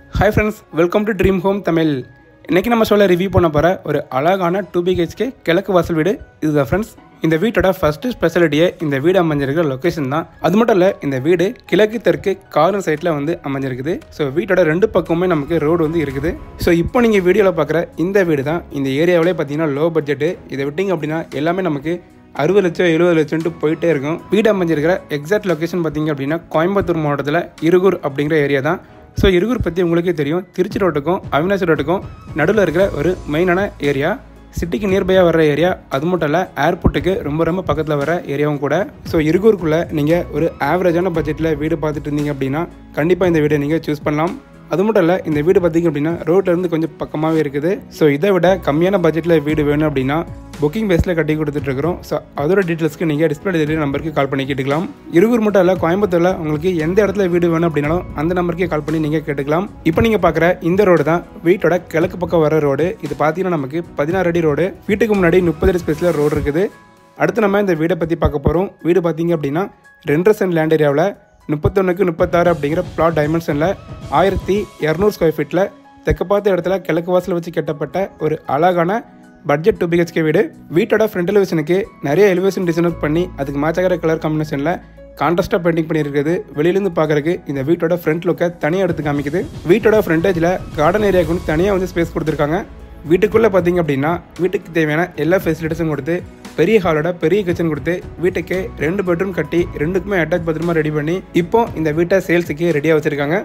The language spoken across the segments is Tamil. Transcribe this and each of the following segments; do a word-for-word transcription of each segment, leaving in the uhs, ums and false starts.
Hi friends, welcome to Dream Home Tamil. இன்னைக்கு நம்ம சொல்ல ரிவ்யூ பண்ண போற ஒரு அழகான two B H K கிழக்கு வாசல் வீடு இதுதான் ஃப்ரெண்ட்ஸ். இந்த வீட்டோட ஃபர்ஸ்ட் ஸ்பெஷாலிட்டியே இந்த வீடு அமைஞ்சிருக்கிற லொகேஷன் தான். அது மட்டும் இல்ல இந்த வீடு கிழக்கு தெற்கு கார்னர் சைட்ல வந்து அமைஞ்சிருக்குது. ஸோ வீட்டோட ரெண்டு பக்கமுமே நமக்கு ரோடு வந்து இருக்குது. ஸோ இப்போ நீங்க வீடியோல பார்க்குற இந்த வீடு தான் இந்த ஏரியாவிலே பார்த்தீங்கன்னா லோ பட்ஜெட். இதை விட்டிங்க அப்படின்னா எல்லாமே நமக்கு அறுபது லட்சம் எழுபது லட்சம்ட்டு போயிட்டே இருக்கும். வீடு அமைஞ்சிருக்கிற எக்ஸாக்ட் லொகேஷன் பார்த்தீங்க அப்படின்னா கோயம்புத்தூர் மாவட்டத்தில் இருகூர் அப்படிங்கிற ஏரியா தான். ஸோ இருகூர் பற்றி உங்களுக்கே தெரியும், திருச்சி ரோட்டுக்கும் அவினாசி ரோட்டுக்கும் நடுவில் இருக்கிற ஒரு மெயினான ஏரியா, சிட்டிக்கு நியர்பையாக வர ஏரியா. அது மட்டும் இல்லை ஏர்போர்ட்டுக்கு ரொம்ப ரொம்ப பக்கத்தில் வர ஏரியாவும் கூட. ஸோ இருகூருக்குள்ளே நீங்கள் ஒரு ஆவரேஜான பட்ஜெட்டில் வீடு பார்த்துட்டு இருந்தீங்க அப்படின்னா கண்டிப்பாக இந்த வீடை நீங்கள் சூஸ் பண்ணலாம். அது மட்டும் இல்லை இந்த வீடு பார்த்திங்க அப்படின்னா ரோட்லேருந்து கொஞ்சம் பக்கமாகவே இருக்குது. ஸோ இதை விட கம்மியான பட்ஜெட்டில் வீடு வேணும் அப்படின்னா புக்கிங் பேஸில் கட்டி கொடுத்துட்ருக்குறோம். ஸோ அதோட டீட்டெயில்ஸ்க்கு நீங்கள் டிஸ்பிளே டெலிவரி நம்பருக்கு கால் பண்ணி கேட்டுக்கலாம். இருகூர் மட்டும் இல்லை கோயம்புத்தூரில் உங்களுக்கு எந்த இடத்துல வீடு வேணும் அப்படின்னாலும் அந்த நம்பருக்கே கால் பண்ணி நீங்கள் கேட்டுக்கலாம். இப்போ நீங்கள் பார்க்குற இந்த ரோடு தான் வீட்டோட கிழக்கு பக்கம் வர ரோடு. இது பார்த்தீங்கன்னா நமக்கு பதினாறு அடி ரோடு. வீட்டுக்கு முன்னாடி முப்பது அடி ஸ்பேஸில் ரோடு இருக்குது. அடுத்து நம்ம இந்த வீடை பற்றி பார்க்க போகிறோம். வீடு பார்த்தீங்க அப்படின்னா ரெண்டரை சென்ட் லேண்ட் ஏரியாவில் முப்பத்தொன்னுக்கு முப்பத்தாறு அப்படிங்கிற பிளாட் டைமென்ஷனில் ஆயிரத்தி இரநூறு ஸ்கொயர் ஃபீட்டில் தெற்கு பார்த்த இடத்துல கிழக்கு வாசல் வச்சு கட்டப்பட்ட ஒரு அழகான பட்ஜெட் டூ பிஹெச்கே வீடு. வீட்டோட ஃப்ரண்ட் எலிவேஷனுக்கு நிறைய எலிவேஷன் டிசைன் பண்ணி அதுக்கு மேட்ச் ஆகிற கலர் காம்பினேஷனில் கான்ட்ராஸ்டாக பெயிண்டிங் பண்ணியிருக்குது. வெளியிலேருந்து பார்க்குறதுக்கு இந்த வீட்டோட ஃப்ரண்ட் லுக்கை தனியாக எடுத்து காமிக்குது. வீட்டோட ஃப்ரண்டேஜில் கார்டன் ஏரியாவுக்கு வந்து தனியாக வந்து ஸ்பேஸ் கொடுத்துருக்காங்க. வீட்டுக்குள்ளே பார்த்தீங்க அப்படின்னா வீட்டுக்கு தேவையான எல்லா ஃபெசிலிட்டிஸும் கொடுத்து பெரிய ஹாலோட பெரிய கிச்சன் கொடுத்து வீட்டுக்கு ரெண்டு பெட்ரூம் கட்டி ரெண்டுக்குமே அட்டாச் பாத்ரூமா ரெடி பண்ணி இப்போ இந்த வீட்டை சேல்ஸுக்கு ரெடியாக வச்சுருக்காங்க.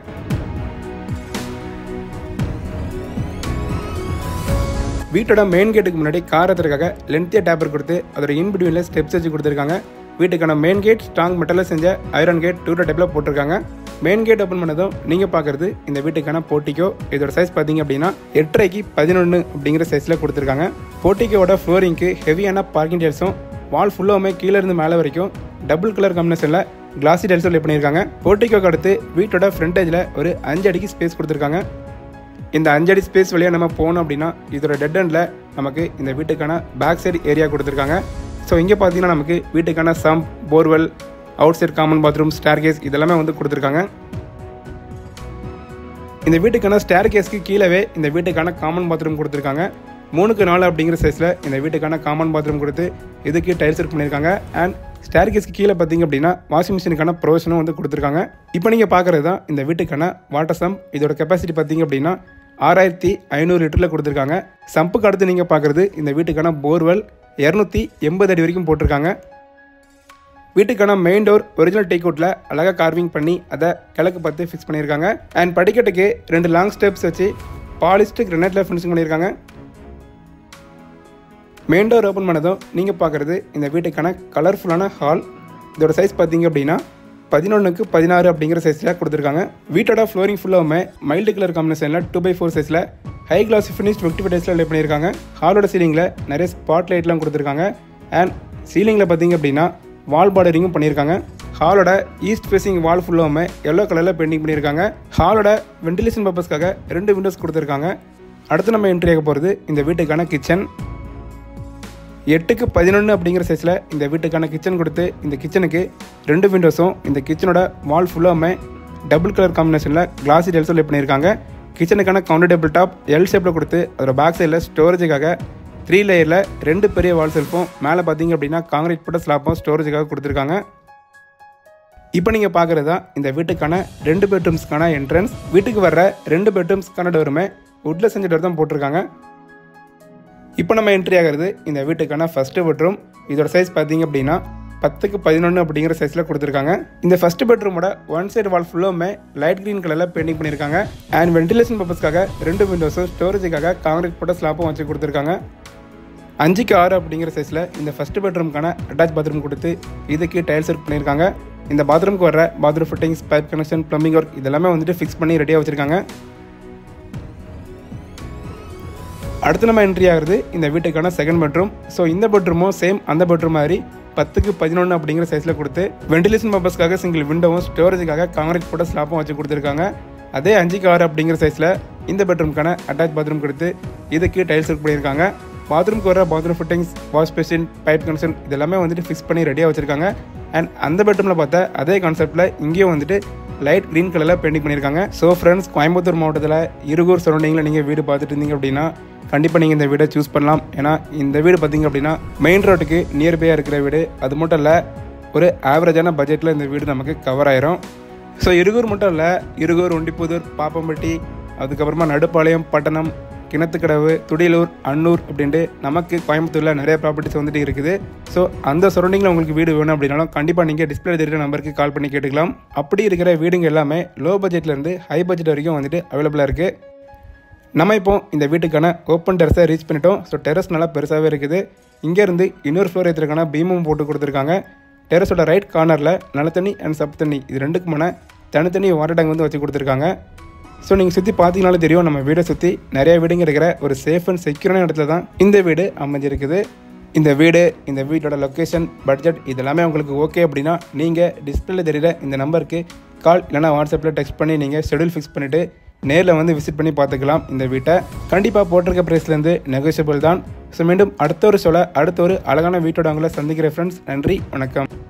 வீட்டோட மெயின் கேட்டுக்கு முன்னாடி கார் ஏற்றுறதுக்காக லென்த்தியாக டேப்பர் கொடுத்து அதோட இன்பிட்வீனில் ஸ்டெப்ஸ் வச்சு கொடுத்துருக்காங்க. வீட்டுக்கான மெயின் கேட் ஸ்ட்ராங் மெட்டலில் செஞ்ச ஐரன் கேட் டூரோ டைப்பில் போட்டிருக்காங்க. மெயின் கேட் ஓப்பன் பண்ணதும் நீங்கள் பார்க்குறது இந்த வீட்டுக்கான போர்ட்டிகோ. இதோட சைஸ் பார்த்தீங்க அப்படின்னா எட்டரைக்கு பதினொன்று அப்படிங்கிற சைஸில் கொடுத்துருக்காங்க. போர்ட்டிகோட ஃப்ளோரிங்க்கு ஹெவியான பார்க்கிங் டைல்ஸும் வால் ஃபுல்லாகவுமே கீழே இருந்து மேலே வரைக்கும் டபுள் கலர் காம்பினேஷனில் கிளாசி டைல்ஸும் லே பண்ணியிருக்காங்க. போர்ட்டிகோக்கு அடுத்து வீட்டோட ஃப்ரண்டேஜில் ஒரு அஞ்சு அடிக்கு ஸ்பேஸ் கொடுத்துருக்காங்க. இந்த அஞ்சடி ஸ்பேஸ் வழியாக நம்ம போனோம் அப்படின்னா இதோட டெட் எண்டில் நமக்கு இந்த வீட்டுக்கான பேக் சைடு ஏரியா கொடுத்துருக்காங்க. ஸோ இங்கே பார்த்தீங்கன்னா நமக்கு வீட்டுக்கான sump, borewell, outside common bathroom, staircase இதெல்லாமே வந்து கொடுத்துருக்காங்க. இந்த வீட்டுக்கான ஸ்டேர் கேஸ்க்கு கீழே இந்த வீட்டுக்கான காமன் பாத்ரூம் கொடுத்துருக்காங்க. மூணுக்கு நாலு அப்படிங்கிற சைஸில் இந்த வீட்டுக்கான காமன் பாத்ரூம் கொடுத்து இதுக்கு டைல்ஸ் ஒர்க் பண்ணியிருக்காங்க. அண்ட் ஸ்டேர் கேஸ்க்கு கீழே பார்த்தீங்க அப்படின்னா வாஷிங் மிஷினுக்கான ப்ரொவிஷனும் வந்து கொடுத்துருக்காங்க. இப்போ நீங்கள் பார்க்குறது தான் இந்த வீட்டுக்கான வாட்டர் சம்ப். இதோட கெப்பாசிட்டி பார்த்தீங்க அப்படின்னா ஆறாயிரத்தி ஐநூறு லிட்டரில் கொடுத்துருக்காங்க. சம்புக்கு அடுத்து நீங்கள் பார்க்குறது இந்த வீட்டுக்கான போர்வெல் இரநூத்தி எண்பது அடி வரைக்கும் போட்டிருக்காங்க. வீட்டுக்கான மெயின் டோர் ஒரிஜினல் டேக்அவுட்டில் அழகாக கார்விங் பண்ணி அதை கிழக்கு பார்த்து ஃபிக்ஸ் பண்ணியிருக்காங்க. அண்ட் படிக்கட்டுக்கு ரெண்டு லாங் ஸ்டெப்ஸ் வச்சு பாலிஸ்டு கிரனைட்டில் ஃபினிஷிங் பண்ணியிருக்காங்க. மெயின் டோர் ஓப்பன் பண்ணதும் நீங்கள் பார்க்குறது இந்த வீட்டுக்கான கலர்ஃபுல்லான ஹால். இதோட சைஸ் பார்த்தீங்க அப்படின்னா பதினொன்றுக்கு பதினாறு அப்படிங்கிற சைஸில் கொடுத்துருக்காங்க. வீட்டோட ஃப்ளோரிங் ஃபுல்லாகவுமே மைல்டு கலர் காம்பினேஷனில் டூ பை ஃபோர் சைஸில் high class finish fifty five டேஸில் லே பண்ணியிருக்காங்க. ஹாலோட சீலிங்கில் நிறைய ஸ்பாட் லைட்லாம் கொடுத்துருக்காங்க. அண்ட் சீலிங்கில் பார்த்தீங்க அப்படின்னா வால் பார்டரிங்கும் பண்ணியிருக்காங்க. ஹாலோட ஈஸ்ட் ஃபேஸிங் வால் ஃபுல்லாகவுமே எல்லோ கலரில் பெயிண்டிங் பண்ணியிருக்காங்க. ஹாலோட வென்டிலேஷன் பர்பஸ்க்காக ரெண்டு விண்டோஸ் கொடுத்துருக்காங்க. அடுத்து நம்ம என்ட்ரி ஆக போகிறது இந்த வீட்டுக்கான கிச்சன். எட்டுக்கு பதினொன்று அப்படிங்கிற சைஸில் இந்த வீட்டுக்கான கிச்சன் கொடுத்து இந்த கிச்சனுக்கு ரெண்டு விண்டோஸும் இந்த கிச்சனோட வால் ஃபுல்லாகவுமே டபுள் கலர் காம்பினேஷனில் கிளாசி டைல்ஸும் லே பண்ணியிருக்காங்க. கிச்சனுக்கான கவுண்டர் டேபிள் டாப் எல் ஷேப்பில் கொடுத்து அதோட பேக் சைடில் ஸ்டோரேஜுக்காக த்ரீ லேயரில் ரெண்டு பெரிய வால் செல்ஃபும் மேலே பார்த்தீங்க அப்படின்னா காங்கிரீட் போட்ட ஸ்லாப்பும் ஸ்டோரேஜுக்காக கொடுத்துருக்காங்க. இப்போ நீங்கள் பார்க்குறது தான் இந்த வீட்டுக்கான ரெண்டு பெட்ரூம்ஸ்க்கான என்ட்ரன்ஸ். வீட்டுக்கு வர்ற ரெண்டு பெட்ரூம்ஸ்க்கான டோருமே வுட்டில் செஞ்ச டோர் தான் போட்டிருக்காங்க. இப்போ நம்ம என்ட்ரி ஆகிறது இந்த வீட்டுக்கான ஃபஸ்ட்டு பெட்ரூம். இதோட சைஸ் பார்த்தீங்க அப்படின்னா பத்துக்கு பதினொன்று அப்படிங்கிற சைஸில் கொடுத்துருக்காங்க. இந்த ஃபஸ்ட்டு பெட்ரூமோட ஒன் சைடு வால் ஃபுல்லாமே லைட் க்ரீன் கலரில் பெயிண்டிங் பண்ணியிருக்காங்க. அண்ட் வென்டிலேஷன் பர்பஸ்க்காக ரெண்டு விண்டோஸும் ஸ்டோரேஜுக்காக காங்கிரீட் போட்ட ஸ்லாப்பும் வச்சு கொடுத்துருக்காங்க. அஞ்சுக்கு ஆறு அப்படிங்கிற சைஸில் இந்த ஃபஸ்ட்டு பெட்ரூமுக்கான அட்டாச் பாத்ரூம் கொடுத்து இதுக்கு டைல்ஸ் ஒர்க் பண்ணியிருக்காங்க. இந்த பாத்ரூமுக்கு வர bathroom fittings, pipe connection, plumbing work இதெல்லாமே வந்துட்டு ஃபிக்ஸ் பண்ணி ரெடியாக வச்சுருக்காங்க. அடுத்து நம்ம என்ட்ரி ஆகிறது இந்த வீட்டுக்கான செகண்ட் பெட்ரூம். ஸோ இந்த பெட்ரூமும் சேம் அந்த பெட்ரூம் மாதிரி பத்துக்கு பதினொன்று அப்படிங்கிற சைஸில் கொடுத்து வென்டிலேஷன் பர்பஸ்க்காக சிங்கிள் விண்டோவும் ஸ்டோரேஜுக்காக காங்கிரீட் போட்ட ஸ்லாப்பும் வச்சு கொடுத்துருக்காங்க. அதே அஞ்சுக்கு ஆறு அப்படிங்கிற சைஸில் இந்த பெட்ரூமுக்கான அட்டாச் பாத்ரூம் கொடுத்து இதுக்கு டைல்ஸ் ஒர்க் பண்ணியிருக்காங்க. பாத்ரூம்க்கு வர bathroom fittings, wash basin, pipe connection இதெல்லாமே வந்துட்டு ஃபிக்ஸ் பண்ணி ரெடியாக வச்சுருக்காங்க. அண்ட் அந்த பெட்ரூமில் பார்த்தா அதே கான்செப்டில் இங்கேயும் வந்துட்டு லைட் க்ரீன் கலரில் பெயிண்டிங் பண்ணியிருக்காங்க. ஸோ ஃப்ரெண்ட்ஸ், கோயம்புத்தூர் மாவட்டத்தில் இருகூர் சரௌண்டிங்கில் நீங்கள் வீடு பார்த்துட்டு இருந்தீங்க அப்படின்னா கண்டிப்பாக நீங்கள் இந்த வீடை சூஸ் பண்ணலாம். ஏன்னா இந்த வீடு பார்த்தீங்க அப்படின்னா மெயின் ரோட்டுக்கு நியர்பையாக இருக்கிற வீடு. அது மட்டும் இல்லை, ஒரு ஆவரேஜான பட்ஜெட்டில் இந்த வீடு நமக்கு கவர் ஆயிரும். ஸோ இருகூர் மட்டும் இல்லை, இருகூர், ஒண்டிப்புதூர், பாப்பம்பட்டி, அதுக்கப்புறமா நடுப்பாளையம், பட்டணம், கிணத்துக்கடவு, துடியலூர், அன்னூர் அப்படின்ட்டு நமக்கு கோயம்புத்தூரில் நிறைய ப்ராப்பர்ட்டிஸ் வந்துட்டு இருக்குது. ஸோ அந்த சரௌண்டிங்கில் உங்களுக்கு வீடு வேணும் அப்படின்னாலும் கண்டிப்பாக நீங்கள் டிஸ்பிளே தெரிகிற நம்பருக்கு கால் பண்ணி கேட்டுக்கலாம். அப்படி இருக்கிற வீடுங்க எல்லாமே லோ பட்ஜெட்லேருந்து ஹை பட்ஜெட் வரைக்கும் வந்துட்டு அவைலபிளாக இருக்குது. நம்ம இப்போ இந்த வீட்டுக்கான ஓப்பன் டெரஸை ரீச் பண்ணிட்டோம். ஸோ டெரஸ் நல்லா பெருசாகவே இருக்குது. இங்கேருந்து இன்னொரு ஃப்ளோர் ஏற்றுறதுக்கான பீமும் போட்டு கொடுத்துருக்காங்க. டெரஸோட ரைட் கார்னரில் நல்ல தண்ணி அண்ட் சப் தண்ணி இது ரெண்டுக்குமான தனித்தனி வாட்டர் டேங்க் வந்து வச்சு கொடுத்துருக்காங்க. ஸோ நீங்கள் சுற்றி பார்த்தீங்கனாலும் தெரியும், நம்ம வீடை சுற்றி நிறைய வீடுங்க இருக்கிற ஒரு சேஃப் அண்ட் செக்யூரான இடத்துல தான் இந்த வீடு அமைஞ்சிருக்குது. இந்த வீடு, இந்த வீட்டோட லொக்கேஷன், பட்ஜெட் இதெல்லாமே உங்களுக்கு ஓகே அப்படின்னா நீங்கள் டிஸ்பிளேல தெரிகிற இந்த நம்பருக்கு கால் இல்லைனா வாட்ஸ்அப்பில் டெக்ஸ்ட் பண்ணி நீங்கள் ஷெடியூல் ஃபிக்ஸ் பண்ணிவிட்டு நேரில் வந்து விசிட் பண்ணி பார்த்துக்கலாம். இந்த வீட்டை கண்டிப்பாக போட்டிருக்க ப்ரைஸ்லேருந்து நெகோஷியபிள் தான். ஸோ மீண்டும் அடுத்த ஒரு சொல்ல அடுத்த ஒரு அழகான வீட்டோட அவங்கள சந்திக்கிற ஃப்ரெண்ட்ஸ். நன்றி, வணக்கம்.